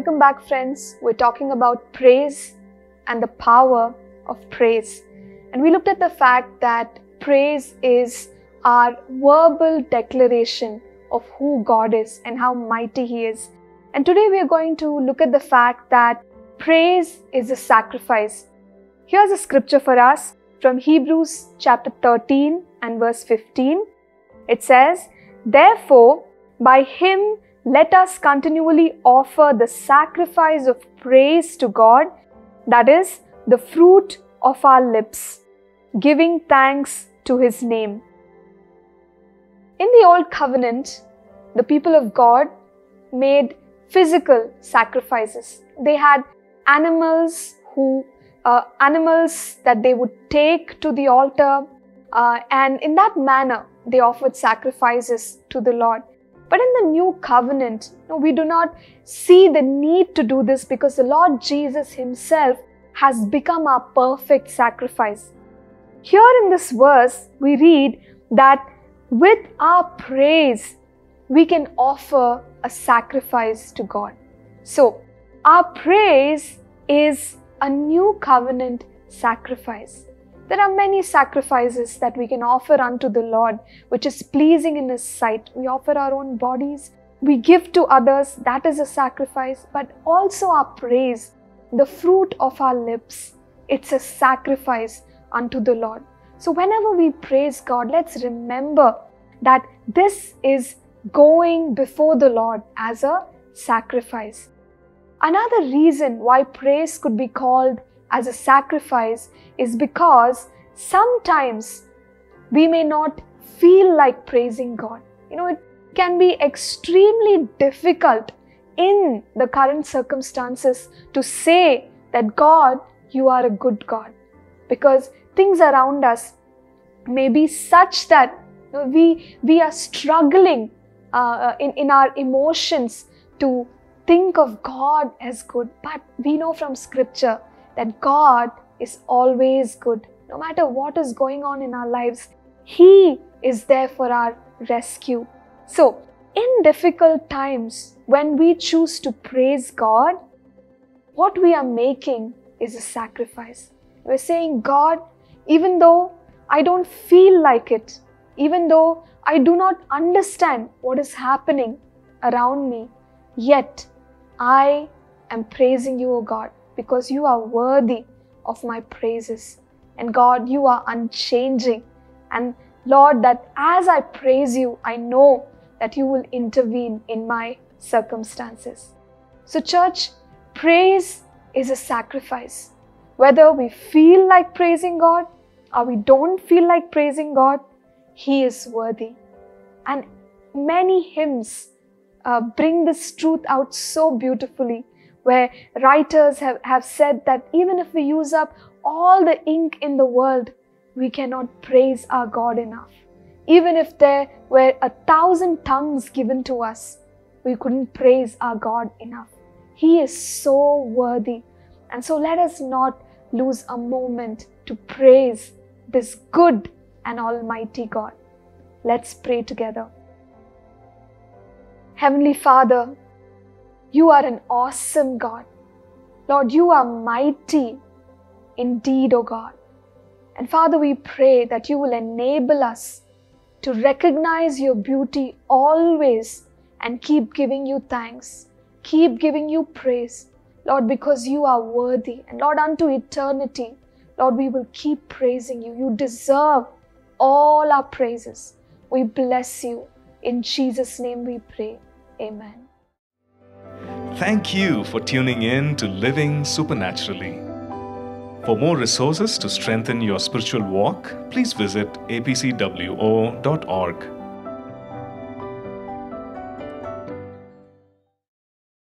Welcome back, friends. We're talking about praise and the power of praise. And we looked at the fact that praise is our verbal declaration of who God is and how mighty He is. And today we are going to look at the fact that praise is a sacrifice. Here's a scripture for us from Hebrews chapter 13 and verse 15. It says, "Therefore, by Him let us continually offer the sacrifice of praise to God, that is, the fruit of our lips, giving thanks to His name." In the Old Covenant, the people of God made physical sacrifices. They had animals that they would take to the altar, and in that manner they offered sacrifices to the Lord. But in the New Covenant, we do not see the need to do this because the Lord Jesus Himself has become our perfect sacrifice. Here in this verse, we read that with our praise, we can offer a sacrifice to God. So, our praise is a new covenant sacrifice. There are many sacrifices that we can offer unto the Lord, which is pleasing in His sight. We offer our own bodies, we give to others, that is a sacrifice, but also our praise, the fruit of our lips, it's a sacrifice unto the Lord. So whenever we praise God, let's remember that this is going before the Lord as a sacrifice. Another reason why praise could be called as a sacrifice is because sometimes we may not feel like praising God. It can be extremely difficult in the current circumstances to say that God, you are a good God, because things around us may be such that we are struggling in our emotions to think of God as good. But we know from Scripture that God is always good. No matter what is going on in our lives, He is there for our rescue. So, in difficult times, when we choose to praise God, what we are making is a sacrifice. We're saying, God, even though I don't feel like it, even though I do not understand what is happening around me, yet I am praising you, O God, because you are worthy of my praises. And God, you are unchanging. And Lord, that as I praise you, I know that you will intervene in my circumstances. So church, praise is a sacrifice. Whether we feel like praising God or we don't feel like praising God, He is worthy. And many hymns bring this truth out so beautifully, where writers have said that even if we use up all the ink in the world, we cannot praise our God enough. Even if there were 1,000 tongues given to us, we couldn't praise our God enough. He is so worthy. And so let us not lose a moment to praise this good and almighty God. Let's pray together. Heavenly Father, you are an awesome God. Lord, you are mighty indeed, O God. And Father, we pray that you will enable us to recognize your beauty always and keep giving you thanks, keep giving you praise, Lord, because you are worthy. And Lord, unto eternity, Lord, we will keep praising you. You deserve all our praises. We bless you. In Jesus' name we pray. Amen. Thank you for tuning in to Living Supernaturally. For more resources to strengthen your spiritual walk, please visit apcwo.org.